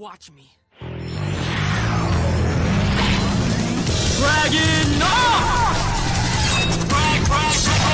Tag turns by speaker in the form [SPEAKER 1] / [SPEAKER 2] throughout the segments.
[SPEAKER 1] Watch me. Dragon off! Drag off!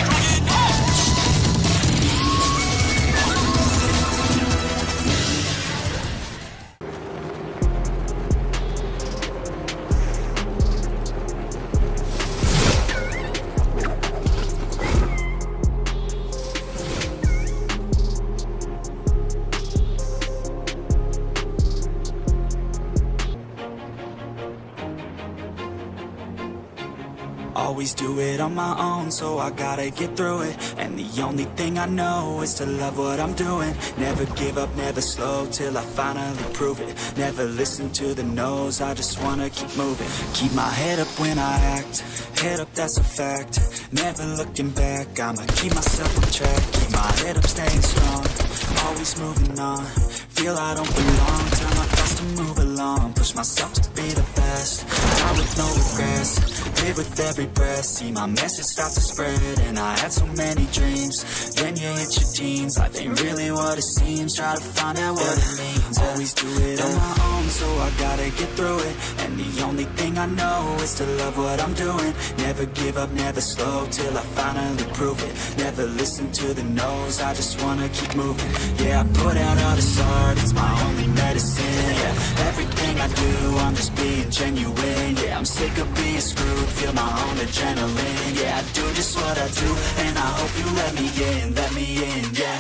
[SPEAKER 2] Always do it on my own, so I gotta get through it. And the only thing I know is to love what I'm doing. Never give up, never slow, till I finally prove it. Never listen to the no's, I just wanna keep moving. Keep my head up when I act, head up, that's a fact. Never looking back, I'ma keep myself on track. Keep my head up, staying strong, always moving on. Feel I don't belong, tell my thoughts to move along. Push myself to be the best, die with no regrets. Live with every breath, see my message start to spread. And I had so many dreams, then you hit your teens. Life ain't really what it seems, try to find out what it means. Always do it on my own, so I gotta get through it. And the only thing I know is to love what I'm doing. Never give up, never slow, till I finally prove it. Never listen to the no's, I just wanna keep moving. Yeah, I put out all this art, it's my only medicine. Yeah, everything I do, I'm just being genuine. Yeah, I'm sick of being screwed, feel my own adrenaline. Yeah, I do just what I do, and I hope you let me in, yeah.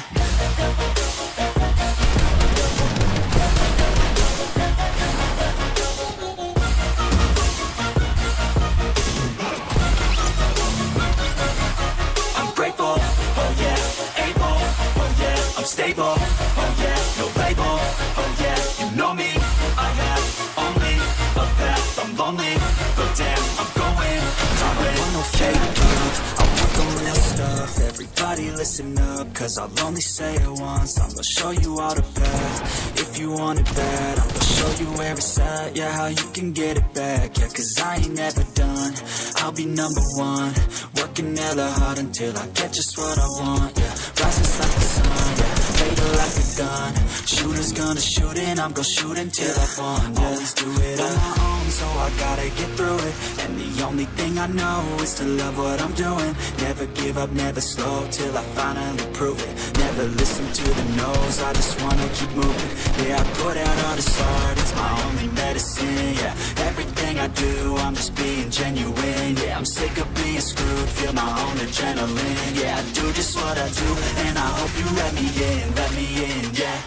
[SPEAKER 2] I'm grateful, oh yeah, able, oh yeah, I'm stable, oh yeah, no label, oh yeah, you know me, I have only a path, I'm lonely, but damn, I'm going, I want no fake love, I want the real stuff. Everybody listen up, cause I'll only say it once. I'm gonna show you all the path, if you want it bad. I'm gonna show you where it's at, yeah, how you can get it back. Yeah, cause I ain't never done, I'll be number one. Working hella hard until I get just what I want. Yeah, rising like the sun, yeah, fatal like a gun. Shooters gonna shoot and I'm gonna shoot until I won. Yeah. Always do it on my own, so I gotta get through it. And the only thing I know is to love what I'm doing. Never give up, never slow, till I finally prove it. Never listen to the no's, I just wanna keep moving. Yeah, I put out all this art, it's my only medicine. Yeah, everything I do, I'm just being genuine. Yeah, I'm sick of being screwed, feel my own adrenaline. Yeah, I do just what I do, and I hope you let me in, yeah.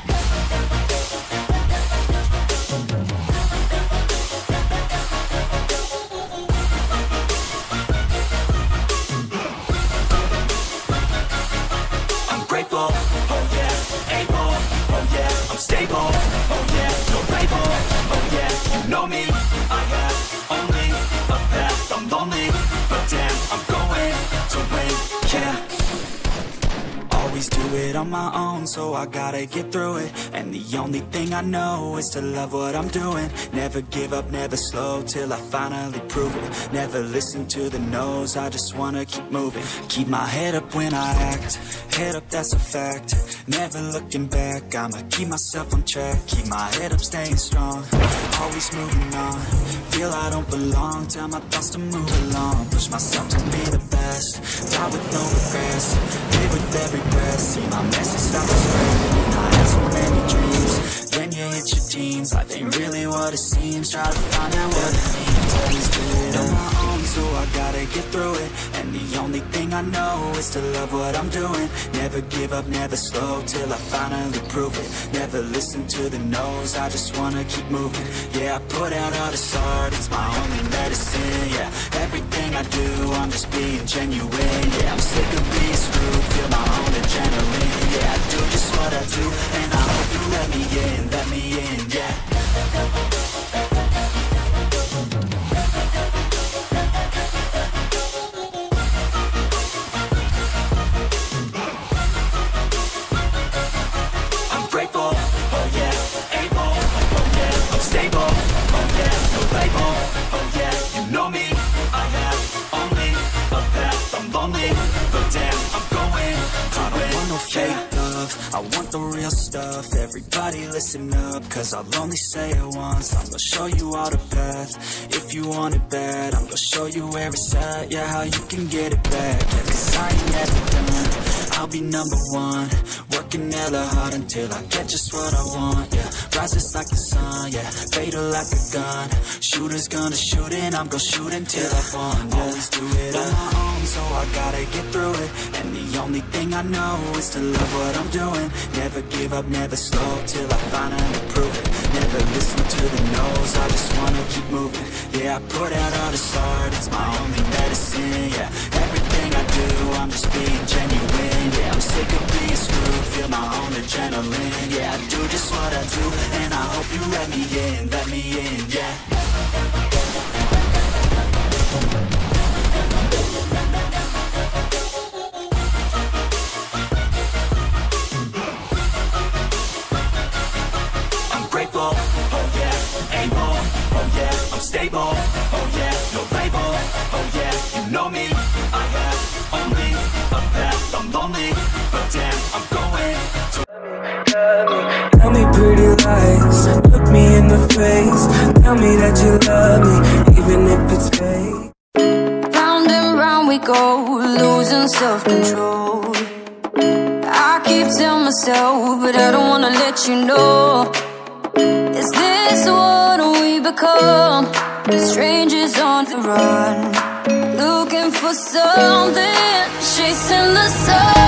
[SPEAKER 2] Oh yeah, able, oh yeah, I'm stable, oh yeah, no label, oh yeah, you know me, I have only a path, I'm lonely, but damn, I'm going to win, yeah. Always do it on my own, so I gotta get through it. And the only thing I know is to love what I'm doing. Never give up, never slow, till I finally prove it. Never listen to the no's, I just wanna keep moving. Keep my head up when I act, head up, that's a fact. Never looking back, I'ma keep myself on track. Keep my head up, staying strong, always moving on. Feel I don't belong, tell my thoughts to move along. Push myself to be the best, die with no regrets. Live with every breath, see my message start to spread. And I had so many dreams, then you hit your teens. Life ain't really what it seems, try to find out what it means. Always do it on my own, so I gotta get through it. And the only thing I know is to love what I'm doing. Never give up, never slow, till I finally prove it. Never listen to the no's, I just wanna keep moving. Yeah, I put out all this art, it's my only medicine. Yeah, everything I do, I'm just being genuine. Yeah, I'm sick of being screwed, feel my own adrenaline. Yeah, I do just what I do, and I hope you let me in, yeah. I'm grateful, oh yeah, able, oh yeah, I'm stable, oh yeah, no label, oh yeah, you know me, I have only a path, I'm lonely, but damn, I'm going to win. I don't want no fake love, I want the real stuff. Everybody listen up, cause I'll only say it once. I'm gonna show you all the path. If you want it bad, I'm gonna show you where it's at. Yeah, how you can get it back. Yeah, cause I ain't never done. I'll be number one, working hella hard until I get just what I want. Yeah, rises like the sun, yeah, fatal like a gun. Shooter's gonna shoot and I'm gonna shoot until I won. Yeah, always do it on my own, so I gotta get through it. And the only thing I know is to love what I'm doing. Never give up, never slow, till I finally prove it. Never listen to the no's, I just wanna keep moving. Yeah, I put out all this art, it's my only medicine. Yeah, everything I do, I'm just being genuine. Yeah, I'm sick of being screwed, feel my own adrenaline. Yeah, I do just what I do, and I hope you let me in, yeah. I'm grateful, oh yeah, able, oh yeah, I'm stable, oh yeah, no label, oh yeah, you know me, I have only a path, I'm lonely, but damn, I'm going to tell me pretty lies, look me in the face, tell me that you love me, even if it's fake.
[SPEAKER 3] Round and round we go, losing self-control. I keep telling myself, but I don't wanna let you know. Is this what we become? Strangers on the run, looking for something, chasing the sun.